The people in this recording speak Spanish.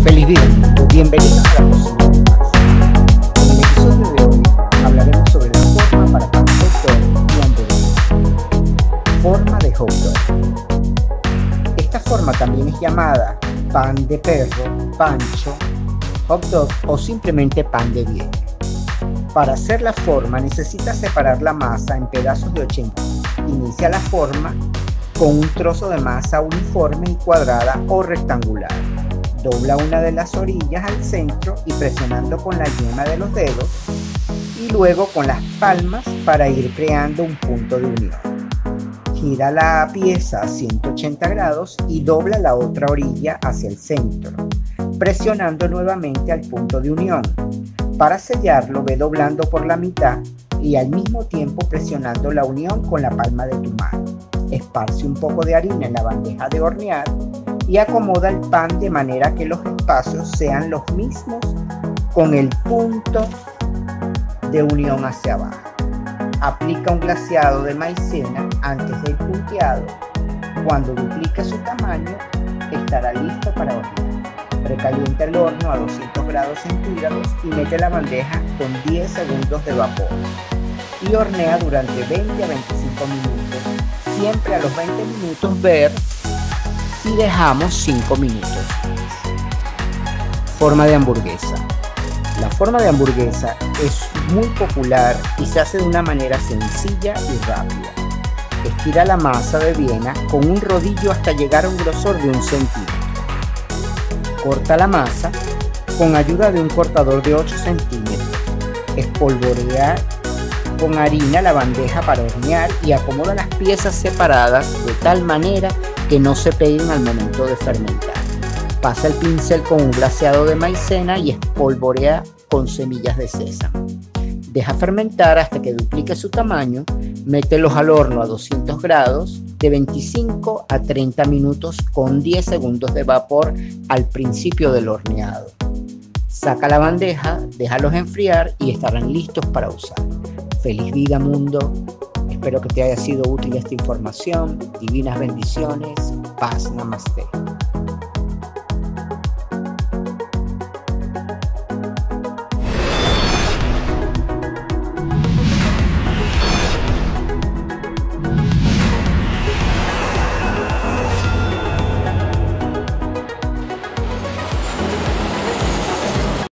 Feliz vida, bienvenidos a la cocina de Paz. En el episodio de hoy hablaremos sobre la forma para pan hot dog y hamburguesa. Forma de hot dog. Esta forma también es llamada pan de perro, pancho, hot dog o simplemente pan de Viena. Para hacer la forma necesitas separar la masa en pedazos de 80. Inicia la forma con un trozo de masa uniforme y cuadrada o rectangular. Dobla una de las orillas al centro y presionando con la yema de los dedos y luego con las palmas para ir creando un punto de unión. Gira la pieza a 180 grados y dobla la otra orilla hacia el centro, presionando nuevamente al punto de unión. Para sellarlo, ve doblando por la mitad y al mismo tiempo presionando la unión con la palma de tu mano. Esparce un poco de harina en la bandeja de hornear y acomoda el pan de manera que los espacios sean los mismos con el punto de unión hacia abajo. Aplica un glaseado de maicena antes del punteado. Cuando duplique su tamaño, estará listo para hornear. Precalienta el horno a 200 grados centígrados y mete la bandeja con 10 segundos de vapor. Y hornea durante 20 a 25 minutos. Siempre a los 20 minutos ver y dejamos 5 minutos. Forma de hamburguesa. La forma de hamburguesa es muy popular y se hace de una manera sencilla y rápida. Estira la masa de Viena con un rodillo hasta llegar a un grosor de 1 centímetro. Corta la masa con ayuda de un cortador de 8 centímetros. Espolvorea con harina la bandeja para hornear y acomoda las piezas separadas de tal manera que no se peguen al momento de fermentar. Pasa el pincel con un glaseado de maicena y espolvorea con semillas de sésamo. Deja fermentar hasta que duplique su tamaño. Mételos al horno a 200 grados de 25 a 30 minutos con 10 segundos de vapor al principio del horneado. Saca la bandeja, déjalos enfriar y estarán listos para usar. Feliz vida, mundo. Espero que te haya sido útil esta información. Divinas bendiciones. Paz, namaste.